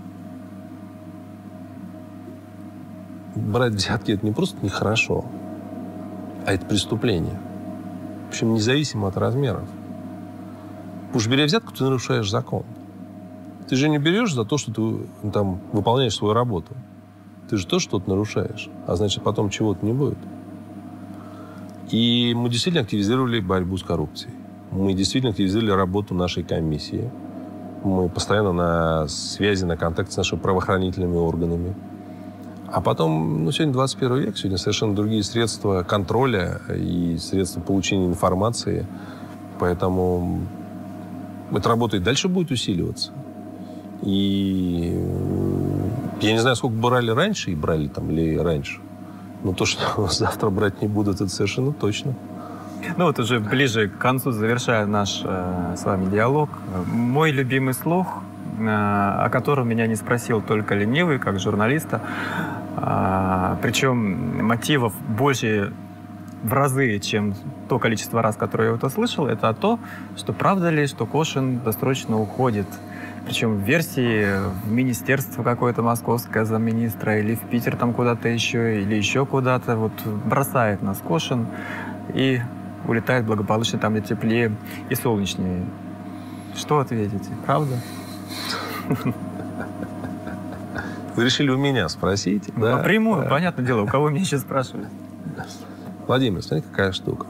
брать взятки – это не просто нехорошо, а это преступление. Причем независимо от размеров. Потому что, беря взятку, ты нарушаешь закон. Ты же не берешь за то, что ты там выполняешь свою работу. Ты же тоже что-то нарушаешь. А значит, потом чего-то не будет. И мы действительно активизировали борьбу с коррупцией. Мы действительно активизировали работу нашей комиссии. Мы постоянно на связи, на контакте с нашими правоохранительными органами. А потом, ну, сегодня двадцать первый век, сегодня совершенно другие средства контроля и средства получения информации. Поэтому эта работа и дальше будет усиливаться. И я не знаю, сколько брали раньше, и брали там или раньше. Но то, что завтра брать не будут, это совершенно точно. Ну вот уже ближе к концу, завершая наш э, с вами диалог, мой любимый слух, э, о котором меня не спросил только ленивый, как журналиста, э, причем мотивов больше в разы, чем то количество раз, которое я это слышал, это то, что правда ли, что Кошин досрочно уходит. Причем в версии в министерство какое-то московское замминистра или в Питер там куда-то еще, или еще куда-то, вот бросает нас Кошин и улетает благополучно там, где теплее и солнечнее. Что ответите? Правда? Вы решили у меня спросить? Да? Напрямую, да. Понятное дело, у кого меня сейчас спрашивают. Владимир, смотри, какая штука.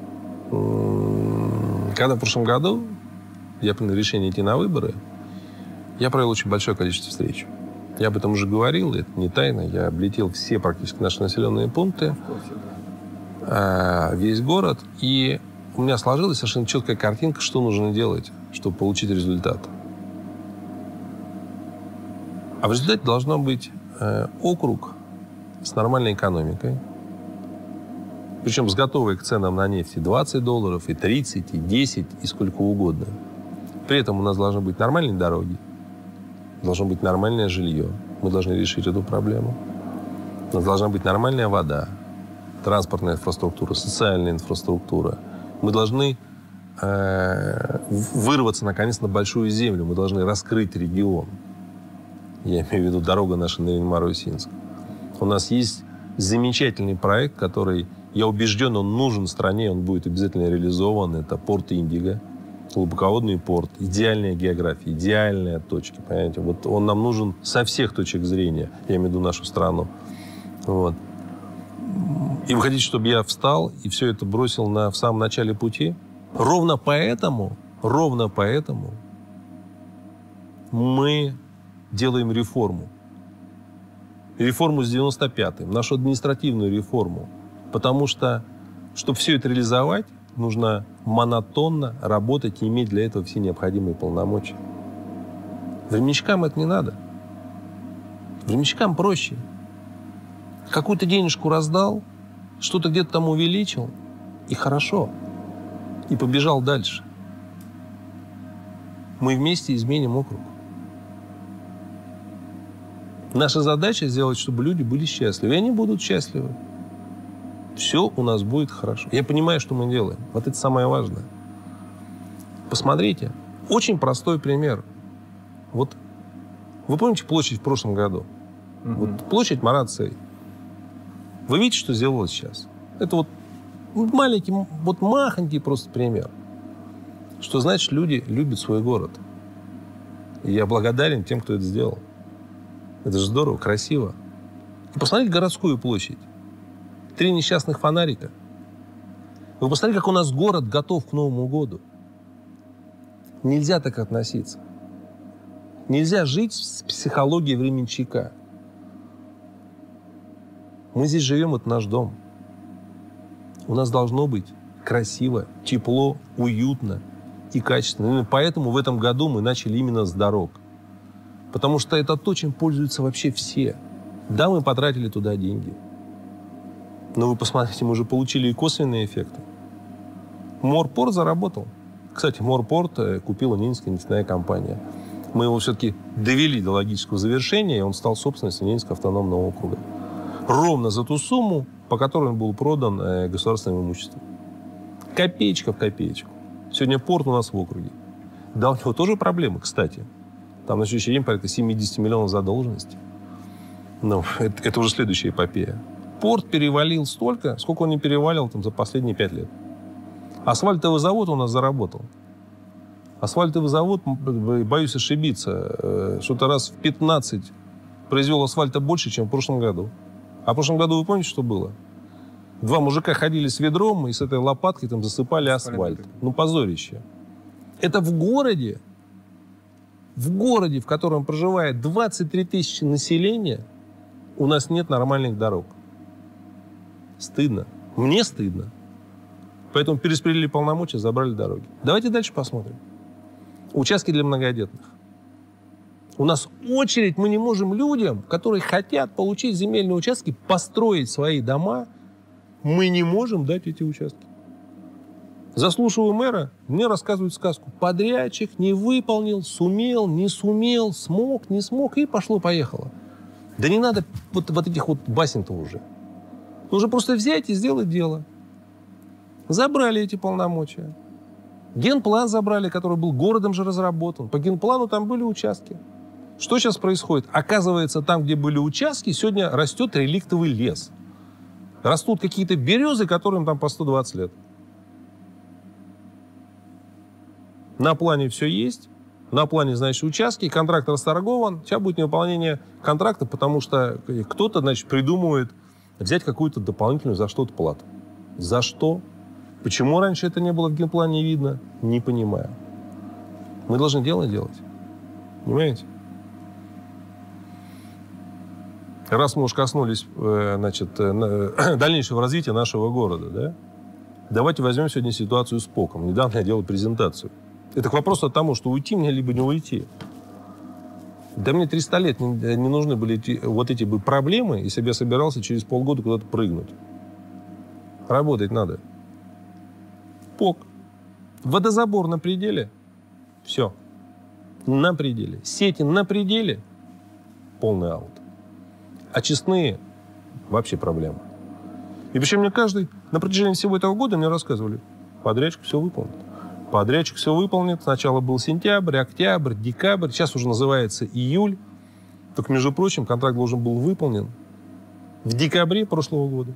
Когда в прошлом году я принял решение идти на выборы, я провел очень большое количество встреч. Я об этом уже говорил, это не тайна. Я облетел все практически наши населенные пункты, весь город. И у меня сложилась совершенно четкая картинка, что нужно делать, чтобы получить результат. А в результате должно быть округ с нормальной экономикой, причем с готовой к ценам на нефть и двадцать долларов, и тридцать, и десять, и сколько угодно. При этом у нас должны быть нормальные дороги, должно быть нормальное жилье. Мы должны решить эту проблему. У нас должна быть нормальная вода, транспортная инфраструктура, социальная инфраструктура. Мы должны э, вырваться, наконец, на большую землю. Мы должны раскрыть регион. Я имею в виду дорога наша на Нарин-Марусинск. У нас есть замечательный проект, который, я убежден, он нужен стране, он будет обязательно реализован. Это порт Индиго. Глубоководный порт, идеальная география, идеальные точки, понимаете? Вот он нам нужен со всех точек зрения, я имею в виду нашу страну. Вот. И вы хотите, чтобы я встал и все это бросил на, в самом начале пути? Ровно поэтому, ровно поэтому мы делаем реформу. Реформу с девяносто пятым, нашу административную реформу. Потому что, чтобы все это реализовать, нужно монотонно работать и иметь для этого все необходимые полномочия. Временщикам это не надо. Временщикам проще. Какую-то денежку раздал, что-то где-то там увеличил, и хорошо. И побежал дальше. Мы вместе изменим округ. Наша задача сделать, чтобы люди были счастливы. И они будут счастливы. Все у нас будет хорошо. Я понимаю, что мы делаем. Вот это самое важное. Посмотрите. Очень простой пример. Вот вы помните площадь в прошлом году? Mm-hmm. Вот площадь Марат Сей. Вы видите, что сделалось сейчас? Это вот маленький, вот махонький просто пример. Что значит, люди любят свой город. И я благодарен тем, кто это сделал. Это же здорово, красиво. И посмотрите городскую площадь. Три несчастных фонарика. Вы посмотрите, как у нас город готов к Новому году. Нельзя так относиться. Нельзя жить с психологией временщика. Мы здесь живем, это наш дом. У нас должно быть красиво, тепло, уютно и качественно. Именно поэтому в этом году мы начали именно с дорог. Потому что это то, чем пользуются вообще все. Да, мы потратили туда деньги. Но вы посмотрите, мы уже получили и косвенные эффекты. Морпорт заработал. Кстати, Морпорт купила Ненецкая нефтяная компания. Мы его все-таки довели до логического завершения, и он стал собственностью Ненецкого автономного округа. Ровно за ту сумму, по которой он был продан э, государственным имуществом. Копеечка в копеечку. Сегодня порт у нас в округе. Да, у него тоже проблемы, кстати. Там на следующий день порядка семьдесят миллионов задолженности. Ну, это, это уже следующая эпопея. Порт перевалил столько, сколько он не перевалил там, за последние пять лет. Асфальтовый завод у нас заработал. Асфальтовый завод, боюсь ошибиться, что-то раз в пятнадцать произвел асфальта больше, чем в прошлом году. А в прошлом году вы помните, что было? Два мужика ходили с ведром и с этой лопаткой там засыпали асфальт. Ну, позорище. Это в городе, в городе, в котором проживает двадцать три тысячи населения, у нас нет нормальных дорог. Стыдно. Мне стыдно. Поэтому перераспределили полномочия, забрали дороги. Давайте дальше посмотрим. Участки для многодетных. У нас очередь, мы не можем людям, которые хотят получить земельные участки, построить свои дома, мы не можем дать эти участки. Заслушиваю мэра, мне рассказывают сказку. Подрядчик не выполнил, сумел, не сумел, смог, не смог, и пошло-поехало. Да не надо вот, вот этих вот басен-то уже. Нужно просто взять и сделать дело. Забрали эти полномочия. Генплан забрали, который был городом же разработан. По генплану там были участки. Что сейчас происходит? Оказывается, там, где были участки, сегодня растет реликтовый лес. Растут какие-то березы, которым там по сто двадцать лет. На плане все есть. На плане, значит, участки. Контракт расторгован. Сейчас будет невыполнение контракта, потому что кто-то, значит, придумывает взять какую-то дополнительную за что-то плату. За что? Почему раньше это не было в генплане видно? Не понимаю. Мы должны дело делать. Понимаете? Раз мы уж коснулись, значит, дальнейшего развития нашего города, да? Давайте возьмем сегодня ситуацию с ПОКом. Недавно я делал презентацию. Это к вопросу о том, что уйти мне, либо не уйти. Да мне триста лет не, не нужны были эти, вот эти бы проблемы, если бы я собирался через полгода куда-то прыгнуть. Работать надо. ПОК. Водозабор на пределе. Все. На пределе. Сети на пределе. Полный аут. Очистные вообще проблема. И причем мне каждый на протяжении всего этого года мне рассказывали, подрядчик все выполнит. Подрядчик все выполнит. Сначала был сентябрь, октябрь, декабрь. Сейчас уже называется июль. Только, между прочим, контракт должен был выполнен в декабре прошлого года.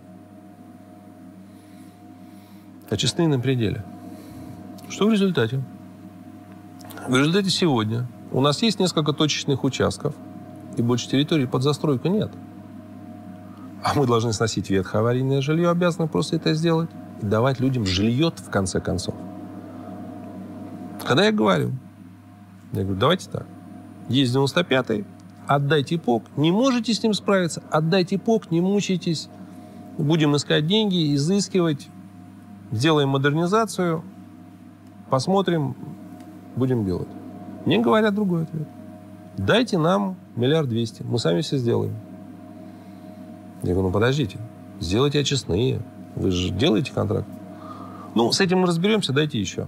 Очистные на пределе. Что в результате? В результате сегодня у нас есть несколько точечных участков, и больше территории под застройку нет. А мы должны сносить ветхое аварийное жилье, обязаны просто это сделать, и давать людям жилье в конце концов. Когда я говорю, я говорю, давайте так, есть девяносто пятый, отдайте ПОК, не можете с ним справиться, отдайте ПОК, не мучайтесь, будем искать деньги, изыскивать, сделаем модернизацию, посмотрим, будем делать. Мне говорят другой ответ. Дайте нам миллиард двести, мы сами все сделаем. Я говорю, ну подождите, сделайте очистные, вы же делаете контракт. Ну, с этим мы разберемся, дайте еще.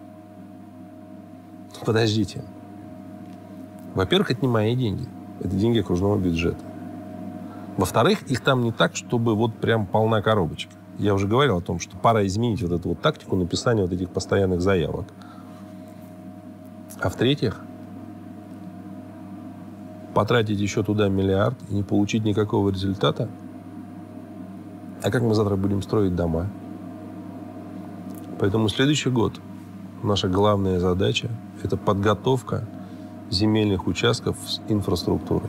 Подождите. Во-первых, это не мои деньги, это деньги окружного бюджета. Во-вторых, их там не так, чтобы вот прям полна коробочка. Я уже говорил о том, что пора изменить вот эту вот тактику написания вот этих постоянных заявок. А в-третьих, потратить еще туда миллиард и не получить никакого результата. А как мы завтра будем строить дома? Поэтому следующий год наша главная задача – это подготовка земельных участков с инфраструктурой.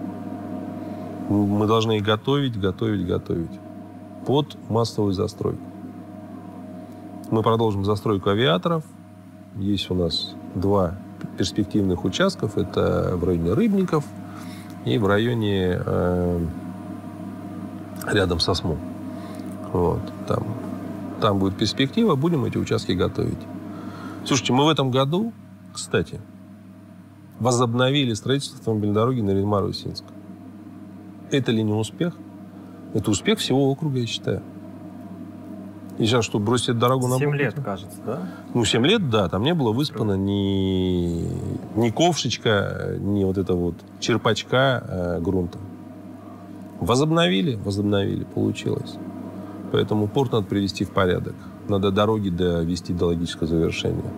Мы должны их готовить, готовить, готовить под массовую застройку. Мы продолжим застройку авиаторов. Есть у нас два перспективных участков. Это в районе Рыбников и в районе э, рядом со СМУ. Вот, там, там будет перспектива, будем эти участки готовить. Слушайте, мы в этом году, кстати, возобновили строительство автомобильной дороги на Нарьян-Мар-Усинск. Это ли не успех? Это успех всего округа, я считаю. И сейчас что, бросить дорогу на Семь лет, кажется, да? Ну, семь лет, да. Там не было выспано ни, ни ковшечка, ни вот этого вот черпачка э, грунта. Возобновили, возобновили, получилось. Поэтому порт надо привести в порядок. Надо дороги довести до логического завершения.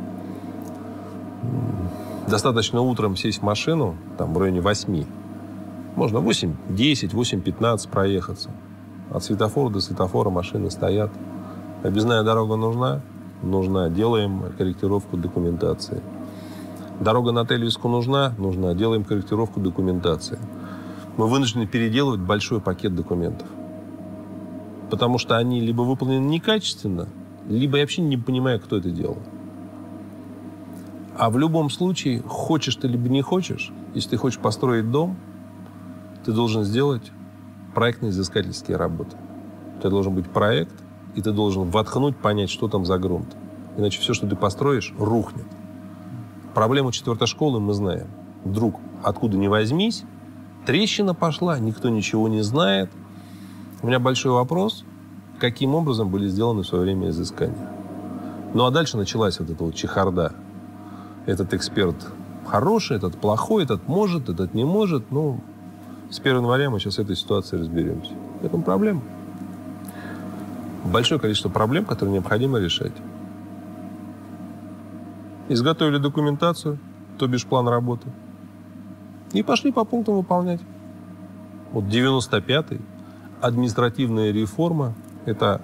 Достаточно утром сесть в машину, там, в районе восьми. Можно восемь десять, восемь пятнадцать проехаться. От светофора до светофора машины стоят. Объездная дорога нужна? Нужна. Делаем корректировку документации. Дорога на Тельвиску нужна? Нужна. Делаем корректировку документации. Мы вынуждены переделывать большой пакет документов. Потому что они либо выполнены некачественно, либо я вообще не понимаю, кто это делал. А в любом случае, хочешь ты либо не хочешь, если ты хочешь построить дом, ты должен сделать проектно-изыскательские работы. У тебя должен быть проект, и ты должен воткнуть, понять, что там за грунт. Иначе все, что ты построишь, рухнет. Проблему четвертой школы мы знаем. Вдруг, откуда ни возьмись, трещина пошла, никто ничего не знает. У меня большой вопрос, каким образом были сделаны в свое время изыскания. Ну, а дальше началась вот эта вот чехарда. Этот эксперт хороший, этот плохой, этот может, этот не может. Ну, с первого января мы сейчас с этой ситуацией разберемся. В этом проблема. Большое количество проблем, которые необходимо решать. Изготовили документацию, то бишь план работы, и пошли по пунктам выполнять. Вот девяносто пятый, административная реформа, это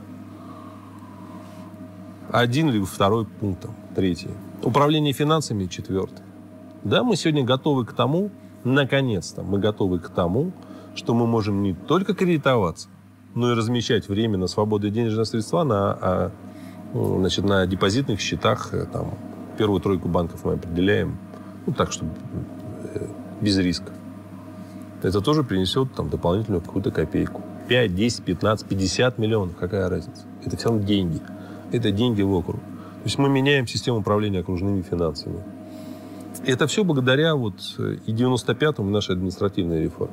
один или второй пункт, третий. Управление финансами, четвертый. Да, мы сегодня готовы к тому, наконец-то, мы готовы к тому, что мы можем не только кредитоваться, но и размещать временно свободные денежные средства на, а, значит, на депозитных счетах. Там, первую тройку банков мы определяем, ну, так, чтобы без риска. Это тоже принесет там, дополнительную какую-то копейку. пять, десять, пятнадцать, пятьдесят миллионов. Какая разница? Это все равно деньги. Это деньги в округ. То есть мы меняем систему управления окружными финансами. И это все благодаря вот и девяносто пятому нашей административной реформе.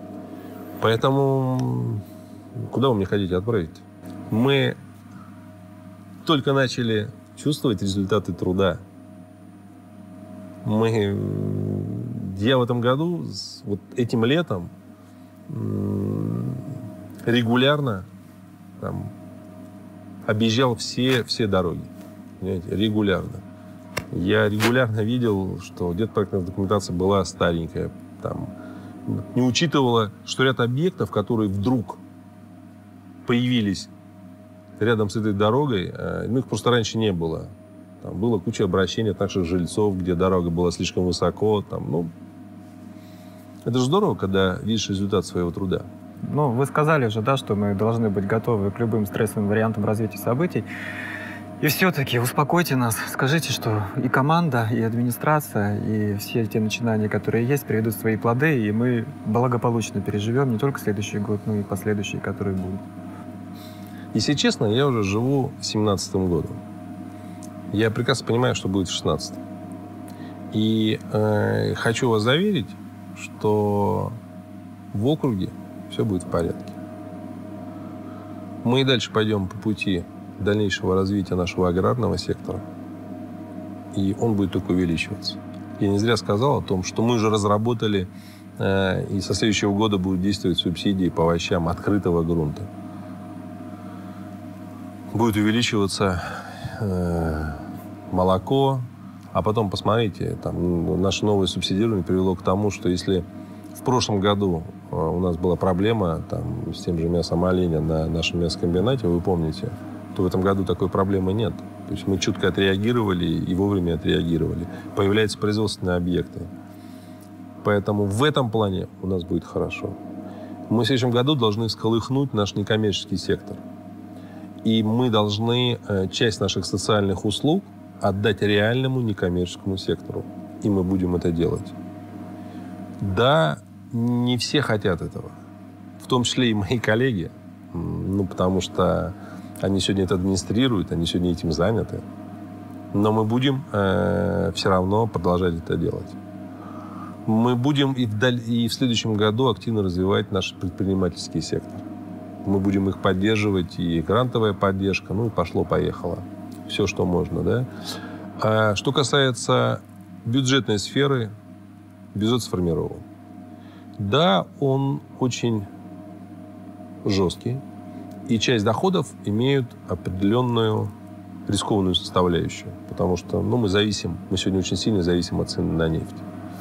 Поэтому куда вы меня хотите отправить? Мы только начали чувствовать результаты труда. Мы, я в этом году, вот этим летом, регулярно там, объезжал все, все дороги. Понимаете, регулярно. Я регулярно видел, что где-то проектная документация была старенькая. Там, не учитывала, что ряд объектов, которые вдруг появились рядом с этой дорогой, ну, их просто раньше не было. Там была куча обращений от наших жильцов, где дорога была слишком высоко. Там, ну, это же здорово, когда видишь результат своего труда. Ну, вы сказали же, да, что мы должны быть готовы к любым стрессовым вариантам развития событий. И все-таки успокойте нас, скажите, что и команда, и администрация, и все те начинания, которые есть, приведут свои плоды, и мы благополучно переживем не только следующий год, но и последующие, которые будут. Если честно, я уже живу семнадцатым годом. Я прекрасно понимаю, что будет в шестнадцатом. И э, хочу вас заверить, что в округе все будет в порядке. Мы и дальше пойдем по пути дальнейшего развития нашего аграрного сектора. И он будет только увеличиваться. Я не зря сказал о том, что мы уже разработали, э, и со следующего года будут действовать субсидии по овощам открытого грунта. Будет увеличиваться э, молоко. А потом, посмотрите, там, наше новое субсидирование привело к тому, что если в прошлом году э, у нас была проблема там, с тем же мясом оленя на нашем мясокомбинате, вы помните, то в этом году такой проблемы нет. То есть мы чутко отреагировали и вовремя отреагировали. Появляются производственные объекты. Поэтому в этом плане у нас будет хорошо. Мы в следующем году должны всколыхнуть наш некоммерческий сектор. И мы должны э, часть наших социальных услуг отдать реальному некоммерческому сектору. И мы будем это делать. Да, не все хотят этого. В том числе и мои коллеги. Ну, потому что они сегодня это администрируют, они сегодня этим заняты. Но мы будем э, все равно продолжать это делать. Мы будем и в, даль... и в следующем году активно развивать наш предпринимательский сектор. Мы будем их поддерживать, и грантовая поддержка, ну и пошло-поехало. Все, что можно, да. А что касается бюджетной сферы, бюджет сформирован. Да, он очень жесткий, и часть доходов имеют определенную рискованную составляющую, потому что ну, мы зависим, мы сегодня очень сильно зависим от цены на нефть.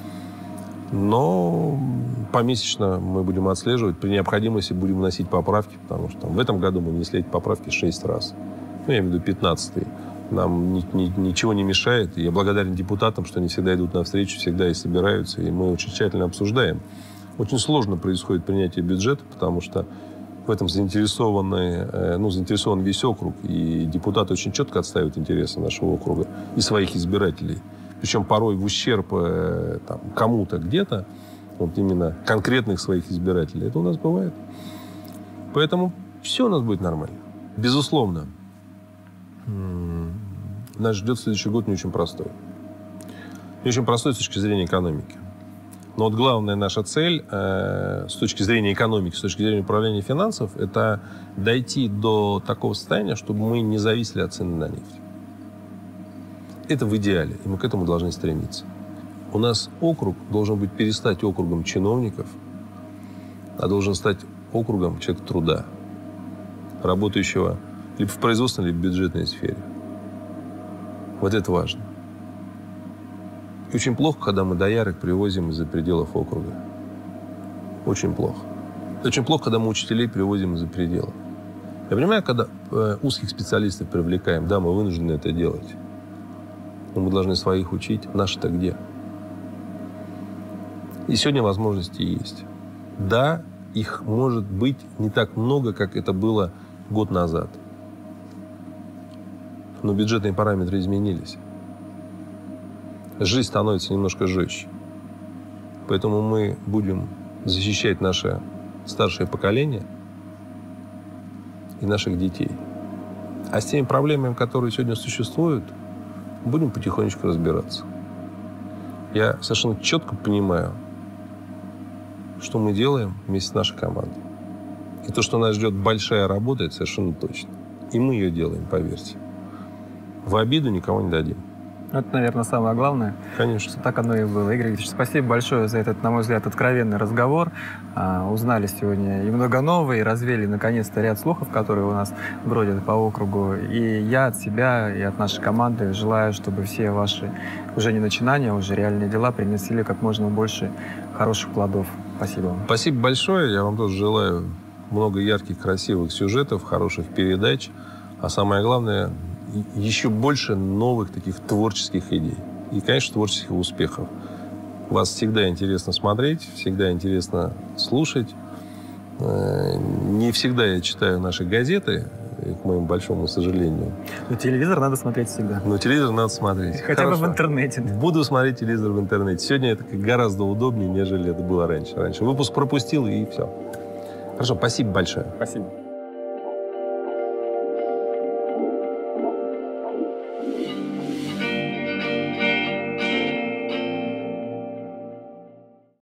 Но помесячно мы будем отслеживать, при необходимости будем вносить поправки, потому что там, в этом году мы внесли эти поправки шесть раз. Ну, я имею в виду пятнадцатый. Нам ни, ни, ничего не мешает. И я благодарен депутатам, что они всегда идут навстречу, всегда и собираются, и мы очень тщательно обсуждаем. Очень сложно происходит принятие бюджета, потому что в этом заинтересованы, ну, заинтересован весь округ, и депутаты очень четко отстаивают интересы нашего округа и своих избирателей. Причем порой в ущерб там, кому-то где-то, вот именно конкретных своих избирателей. Это у нас бывает. Поэтому все у нас будет нормально. Безусловно, нас ждет следующий год не очень простой. Не очень простой с точки зрения экономики. Но вот главная наша цель э, с точки зрения экономики, с точки зрения управления финансов, это дойти до такого состояния, чтобы мы не зависели от цены на нефть. Это в идеале, и мы к этому должны стремиться. У нас округ должен быть перестать округом чиновников, а должен стать округом человека труда, работающего либо в производственной, либо в бюджетной сфере. Вот это важно. И очень плохо, когда мы доярок привозим из-за пределов округа. Очень плохо. Очень плохо, когда мы учителей привозим из-за пределов. Я понимаю, когда э, узких специалистов привлекаем, да, мы вынуждены это делать. Но мы должны своих учить. Наши-то где? И сегодня возможности есть. Да, их может быть не так много, как это было год назад. Но бюджетные параметры изменились. Жизнь становится немножко жестче. Поэтому мы будем защищать наше старшее поколение и наших детей. А с теми проблемами, которые сегодня существуют, будем потихонечку разбираться. Я совершенно четко понимаю, что мы делаем вместе с нашей командой. И то, что нас ждет большая работа, это совершенно точно. И мы ее делаем, поверьте. В обиду никого не дадим. Это, наверное, самое главное. Конечно. Что так оно и было. Игорь Викторович, спасибо большое за этот, на мой взгляд, откровенный разговор. А, узнали сегодня и много нового, и развели, наконец-то, ряд слухов, которые у нас бродят по округу. И я от себя, и от нашей команды желаю, чтобы все ваши уже не начинания, уже реальные дела принесли как можно больше хороших плодов. Спасибо вам. Спасибо большое. Я вам тоже желаю много ярких, красивых сюжетов, хороших передач. А самое главное, еще больше новых таких творческих идей. И, конечно, творческих успехов. Вас всегда интересно смотреть, всегда интересно слушать. Не всегда я читаю наши газеты, к моему большому сожалению. Но телевизор надо смотреть всегда. Но телевизор надо смотреть. Хотя Хорошо. бы в интернете. Буду смотреть телевизор в интернете. Сегодня это гораздо удобнее, нежели это было раньше. Раньше выпуск пропустил, и все. Хорошо, спасибо большое. Спасибо.